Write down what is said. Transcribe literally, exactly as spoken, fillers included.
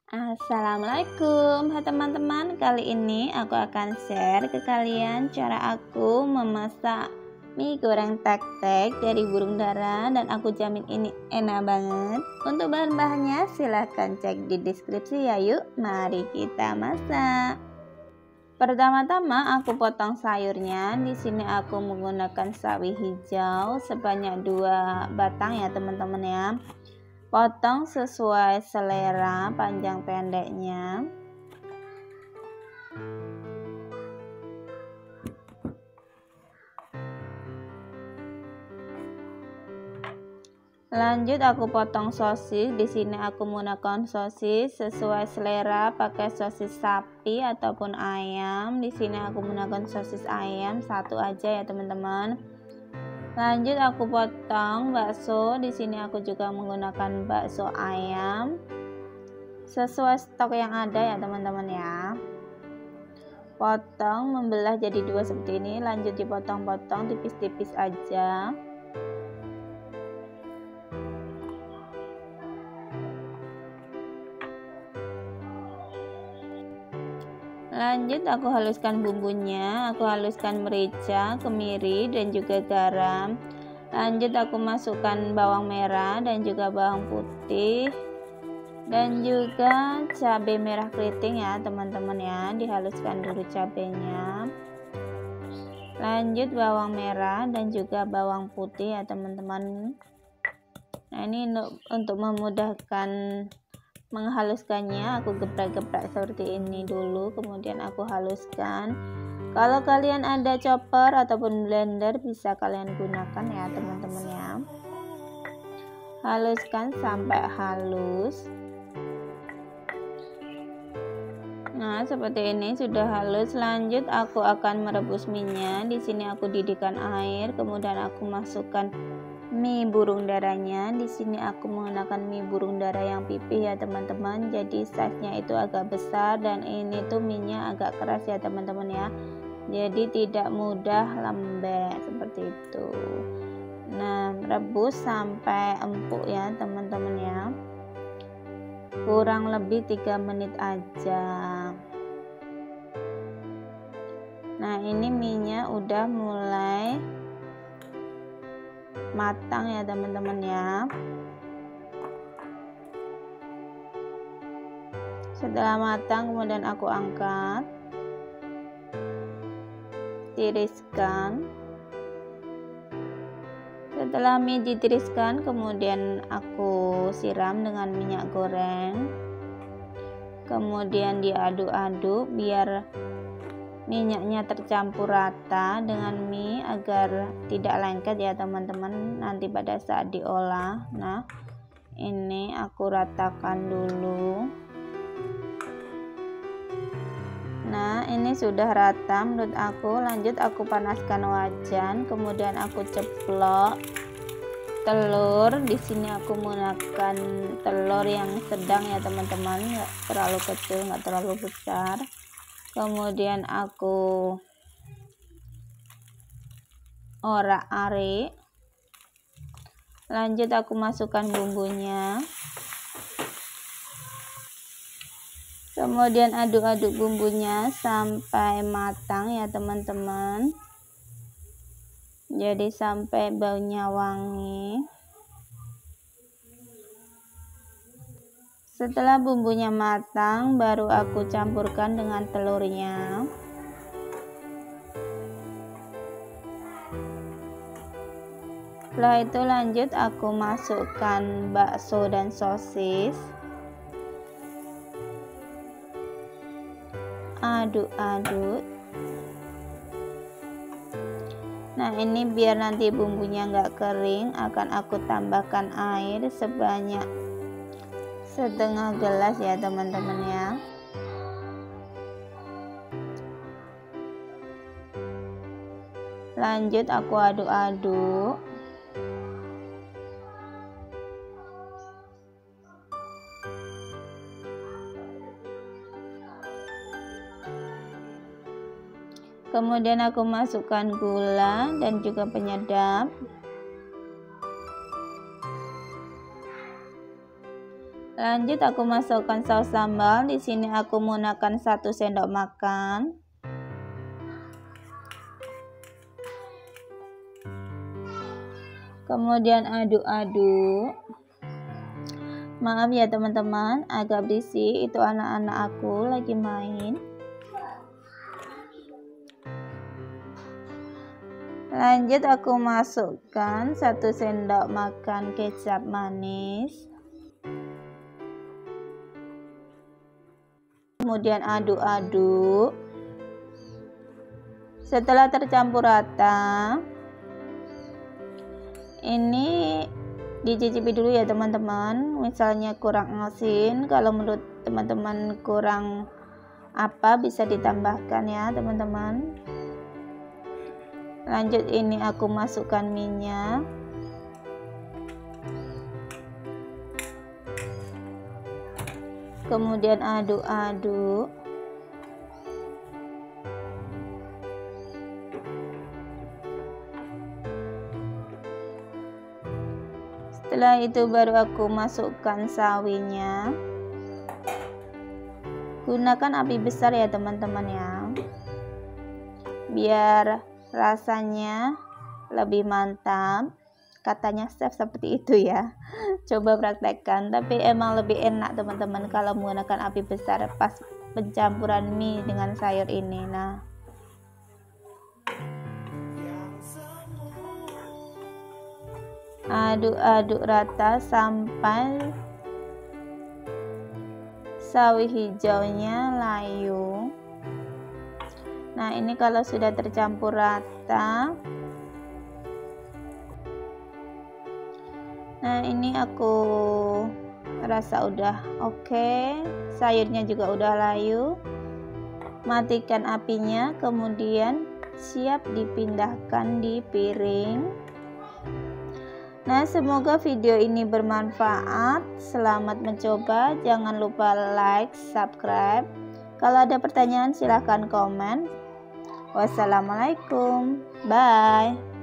Assalamualaikum, hai teman-teman. Kali ini aku akan share ke kalian cara aku memasak mie goreng tek-tek dari burung dara, dan aku jamin ini enak banget. Untuk bahan-bahannya silahkan cek di deskripsi ya. Yuk mari kita masak. Pertama-tama aku potong sayurnya. Di sini aku menggunakan sawi hijau sebanyak dua batang ya teman-teman ya. Potong sesuai selera panjang pendeknya. Lanjut aku potong sosis. Di sini aku menggunakan sosis sesuai selera, pakai sosis sapi ataupun ayam. Di sini aku menggunakan sosis ayam satu aja ya teman-teman. Lanjut aku potong bakso. Di sini aku juga menggunakan bakso ayam sesuai stok yang ada ya teman-teman ya. Potong, membelah jadi dua seperti ini. Lanjut dipotong-potong tipis-tipis aja. Lanjut aku haluskan bumbunya. Aku haluskan merica, kemiri, dan juga garam. Lanjut aku masukkan bawang merah dan juga bawang putih dan juga cabai merah keriting ya teman-teman ya. Dihaluskan dulu cabenya. Lanjut bawang merah dan juga bawang putih ya teman-teman. Nah ini untuk, untuk memudahkan menghaluskannya, aku geprek-geprek seperti ini dulu, kemudian aku haluskan. Kalau kalian ada chopper ataupun blender bisa kalian gunakan ya teman-teman ya. Haluskan sampai halus. Nah seperti ini sudah halus. Lanjut aku akan merebus minyak. Di sini aku didihkan air, kemudian aku masukkan mie burung daranya. Di sini aku menggunakan mie burung dara yang pipih ya teman-teman. Jadi size-nya itu agak besar dan ini tuh minyak agak keras ya teman-teman ya. Jadi tidak mudah lembek seperti itu. Nah, rebus sampai empuk ya teman-teman ya. Kurang lebih tiga menit aja. Nah, ini minyak udah mulai matang ya teman-teman ya. Setelah matang kemudian aku angkat, tiriskan. Setelah mie ditiriskan kemudian aku siram dengan minyak goreng, kemudian diaduk-aduk biar minyaknya tercampur rata dengan mie agar tidak lengket ya teman-teman nanti pada saat diolah. Nah ini aku ratakan dulu. Nah ini sudah rata menurut aku. Lanjut aku panaskan wajan, kemudian aku ceplok telur. Di sini aku menggunakan telur yang sedang ya teman-teman, nggak terlalu kecil nggak terlalu besar. Kemudian aku orak-arik. Lanjut aku masukkan bumbunya. Kemudian aduk-aduk bumbunya sampai matang ya teman-teman. Jadi sampai baunya wangi. Setelah bumbunya matang, baru aku campurkan dengan telurnya. Setelah itu lanjut aku masukkan bakso dan sosis. Aduk-aduk. Nah ini biar nanti bumbunya nggak kering, akan aku tambahkan air sebanyak setengah gelas ya teman-teman ya. Lanjut aku aduk-aduk. Kemudian aku masukkan gula dan juga penyedap. Lanjut aku masukkan saus sambal. Di sini aku menggunakan satu sendok makan. Kemudian aduk-aduk. Maaf ya teman-teman, agak berisik, itu anak-anak aku lagi main. Lanjut aku masukkan satu sendok makan kecap manis. Kemudian aduk-aduk. Setelah tercampur rata, ini dicicipi dulu ya teman-teman. Misalnya kurang asin, kalau menurut teman-teman kurang apa bisa ditambahkan ya teman-teman. Lanjut ini aku masukkan minyak. Kemudian aduk-aduk. Setelah itu baru aku masukkan sawinya. Gunakan api besar ya teman-teman ya, biar rasanya lebih mantap. Katanya chef seperti itu ya. Coba praktekkan, tapi emang lebih enak teman-teman kalau menggunakan api besar pas pencampuran mie dengan sayur ini. Nah, aduk-aduk rata sampai sawi hijaunya layu. Nah, ini kalau sudah tercampur rata, nah ini aku rasa udah oke, okay. Sayurnya juga udah layu. Matikan apinya, kemudian siap dipindahkan di piring. Nah, semoga video ini bermanfaat. Selamat mencoba. Jangan lupa like, subscribe. Kalau ada pertanyaan silahkan komen. Wassalamualaikum. Bye.